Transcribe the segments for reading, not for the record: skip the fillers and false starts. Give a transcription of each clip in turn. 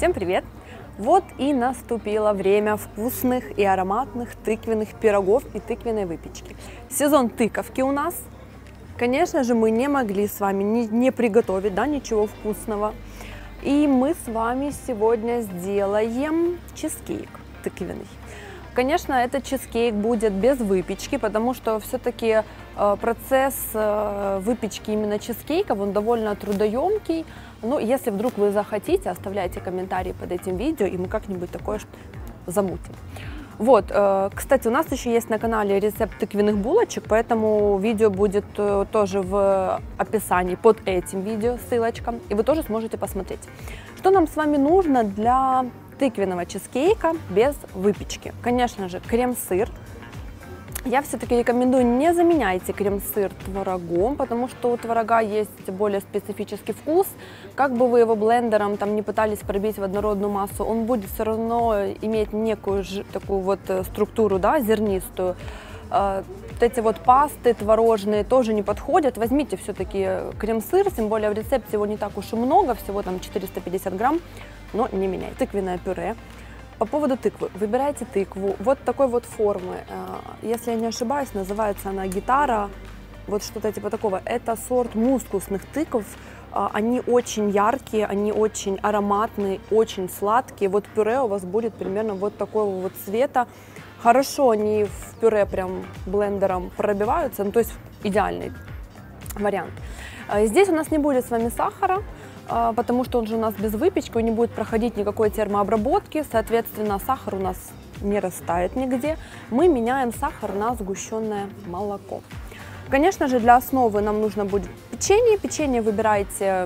Всем привет! Вот и наступило время вкусных и ароматных тыквенных пирогов и тыквенной выпечки. Сезон тыковки у нас. Конечно же, мы не могли с вами не приготовить ничего вкусного. И мы с вами сегодня сделаем чизкейк тыквенный. Конечно, этот чизкейк будет без выпечки, потому что все-таки процесс выпечки именно чизкейков, он довольно трудоемкий. Но если вдруг вы захотите, оставляйте комментарии под этим видео, и мы как-нибудь такое замутим. Вот, кстати, у нас еще есть на канале рецепт тыквенных булочек, поэтому видео будет тоже в описании под этим видео, ссылочка, и вы тоже сможете посмотреть. Что нам с вами нужно для тыквенного чизкейка без выпечки? Конечно же, крем-сыр. Я все-таки рекомендую, не заменяйте крем-сыр творогом, потому что у творога есть более специфический вкус. Как бы вы его блендером там не пытались пробить в однородную массу, он будет все равно иметь некую такую вот структуру, да, зернистую. Вот эти вот пасты творожные тоже не подходят. Возьмите все-таки крем-сыр, тем более в рецепте его не так уж и много, всего там 450 грамм, но не меняйте. Тыквенное пюре. По поводу тыквы. Выбирайте тыкву вот такой вот формы. Если я не ошибаюсь, называется она гитара. Вот что-то типа такого. Это сорт мускусных тыкв. Они очень яркие, они очень ароматные, очень сладкие. Вот пюре у вас будет примерно вот такого вот цвета. Хорошо они в пюре прям блендером пробиваются. Ну, то есть идеальный вариант. Здесь у нас не будет с вами сахара, потому что он же у нас без выпечки, он не будет проходить никакой термообработки, соответственно, сахар у нас не растает нигде. Мы меняем сахар на сгущенное молоко. Конечно же, для основы нам нужно будет печенье. Печенье выбирайте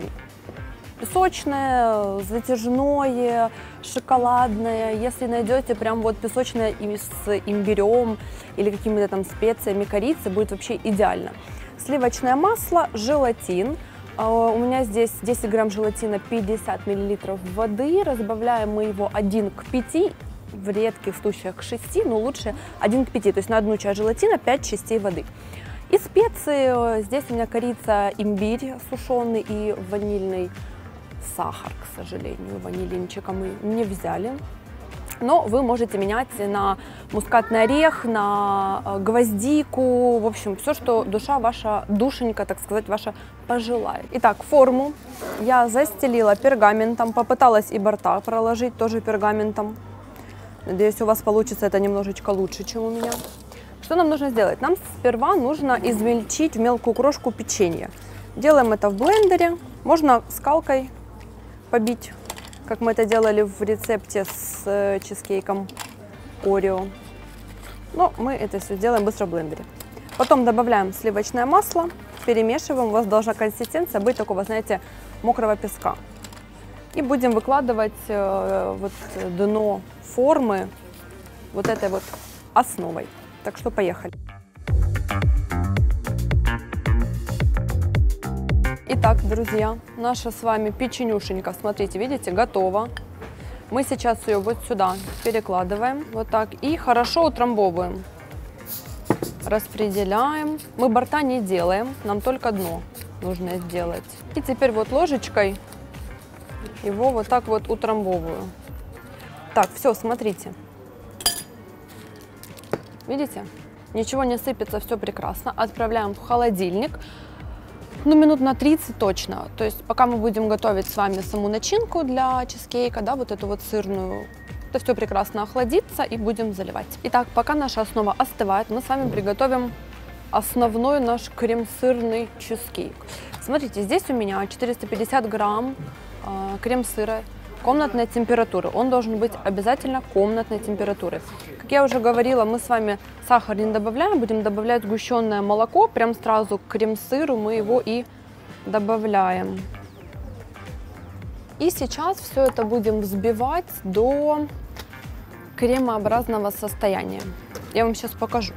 песочное, затяжное, шоколадное. Если найдете прям вот песочное с имбирем или какими-то там специями, корицей, будет вообще идеально. Сливочное масло, желатин. У меня здесь 10 грамм желатина, 50 миллилитров воды. Разбавляем мы его 1 к 5, в редких случаях к 6, но лучше 1 к 5. То есть на одну часть желатина 5 частей воды. И специи. Здесь у меня корица, имбирь сушеный и ванильный сахар, к сожалению. Ванилинчика мы не взяли. Но вы можете менять на мускатный орех, на гвоздику, в общем, все, что душа ваша, душенька, так сказать, ваша пожелает. Итак, форму я застелила пергаментом, попыталась и борта проложить тоже пергаментом. Надеюсь, у вас получится это немножечко лучше, чем у меня. Что нам нужно сделать? Нам сперва нужно измельчить в мелкую крошку печенье. Делаем это в блендере, можно скалкой побить, как мы это делали в рецепте с чизкейком Орео. Но мы это все делаем быстро в блендере. Потом добавляем сливочное масло, перемешиваем. У вас должна консистенция быть такого, знаете, мокрого песка. И будем выкладывать вот дно формы вот этой вот основой. Так что поехали. Итак, друзья, наша с вами печенюшенька, смотрите, видите, готова. Мы сейчас ее вот сюда перекладываем, вот так, и хорошо утрамбовываем. Распределяем. Мы борта не делаем, нам только дно нужно сделать. И теперь вот ложечкой его вот так вот утрамбовываю. Так, все, смотрите. Видите? Ничего не сыпется, все прекрасно. Отправляем в холодильник. Ну, минут на 30 точно. То есть пока мы будем готовить с вами саму начинку для чизкейка, да, вот эту вот сырную, это все прекрасно охладится и будем заливать. Итак, пока наша основа остывает, мы с вами приготовим основной наш крем-сырный чизкейк. Смотрите, здесь у меня 450 грамм крем-сыра комнатной температуры. Он должен быть обязательно комнатной температуры. Как я уже говорила, мы с вами сахар не добавляем, будем добавлять сгущенное молоко. Прям сразу к крем-сыру мы его и добавляем. И сейчас все это будем взбивать до кремообразного состояния. Я вам сейчас покажу.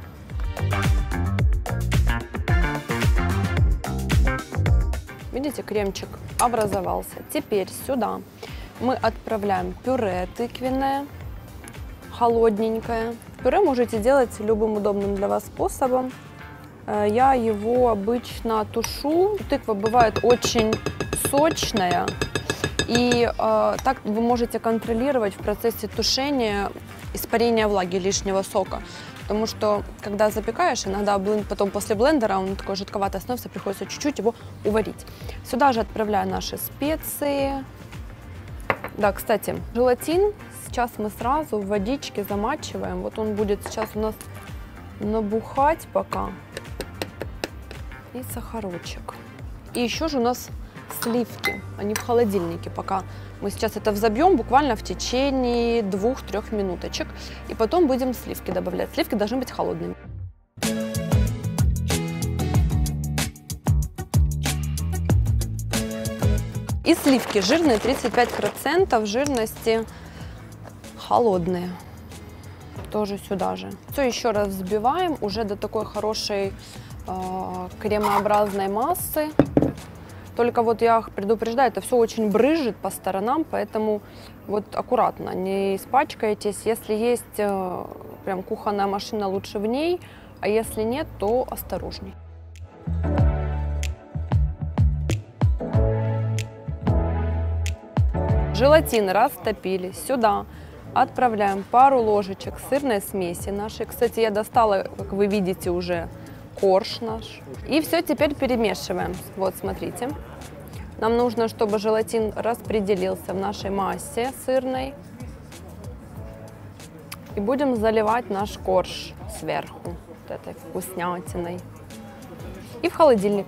Видите, кремчик образовался. Теперь сюда мы отправляем пюре тыквенное, холодненькое. Пюре можете делать любым удобным для вас способом. Я его обычно тушу. Тыква бывает очень сочная. И так вы можете контролировать в процессе тушения испарение влаги, лишнего сока. Потому что, когда запекаешь, иногда потом после блендера он такой жидковатый становится, приходится чуть-чуть его уварить. Сюда же отправляю наши специи. Да, кстати, желатин сейчас мы сразу в водичке замачиваем. Вот он будет сейчас у нас набухать пока. И сахарочек. И еще же у нас сливки, они в холодильнике пока. Мы сейчас это взобьем буквально в течение 2-3 минуточек. И потом будем сливки добавлять. Сливки должны быть холодными. И сливки жирные, 35% жирности, холодные. Тоже сюда же. Все еще раз взбиваем уже до такой хорошей кремообразной массы. Только вот я предупреждаю, это все очень брызжет по сторонам, поэтому вот аккуратно, не испачкайтесь. Если есть прям кухонная машина, лучше в ней, а если нет, то осторожней. Желатин растопили. Сюда отправляем пару ложечек сырной смеси нашей. Кстати, я достала, как вы видите, уже корж наш. И все теперь перемешиваем. Вот, смотрите. Нам нужно, чтобы желатин распределился в нашей массе сырной. И будем заливать наш корж сверху вот этой вкуснятиной. И в холодильник.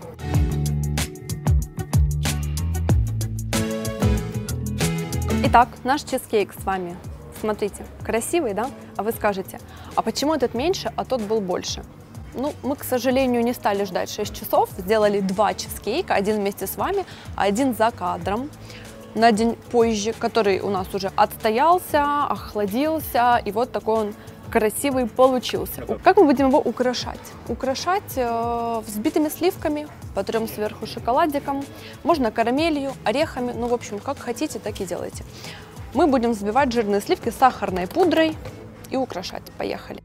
Итак, наш чизкейк с вами. Смотрите, красивый, да? А вы скажете, а почему этот меньше, а тот был больше? Ну, мы, к сожалению, не стали ждать 6 часов, сделали 2 чизкейка, один вместе с вами, а один за кадром, на день позже, который у нас уже отстоялся, охладился, и вот такой он красивый получился. Как мы будем его украшать? Украшать взбитыми сливками, потрем сверху шоколадиком, можно карамелью, орехами, ну, в общем, как хотите, так и делайте. Мы будем взбивать жирные сливки с сахарной пудрой и украшать. Поехали!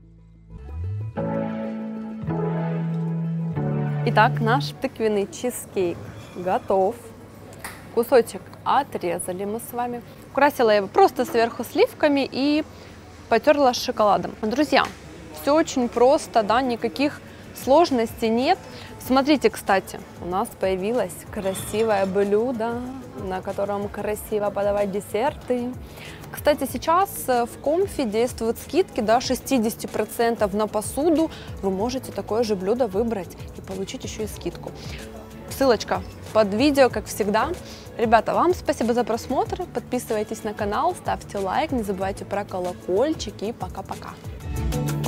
Итак, наш тыквенный чизкейк готов. Кусочек отрезали мы с вами. Украсила я его просто сверху сливками и потерла с шоколадом. Друзья, все очень просто, да, никаких сложностей нет. Смотрите, кстати, у нас появилось красивое блюдо, на котором красиво подавать десерты. Кстати, сейчас в Comfy действуют скидки до 60% на посуду. Вы можете такое же блюдо выбрать и получить еще и скидку. Ссылочка под видео, как всегда. Ребята, вам спасибо за просмотр. Подписывайтесь на канал, ставьте лайк, не забывайте про колокольчик и пока-пока.